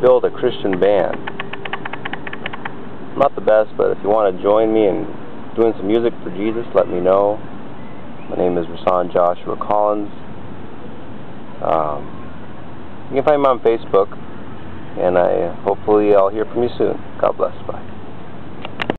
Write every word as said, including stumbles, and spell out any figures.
build a Christian band. I'm not the best, but if you want to join me in doing some music for Jesus, let me know. My name is R Joshua Collins. Um, you can find me on Facebook, and I hopefully I'll hear from you soon. God bless. Bye.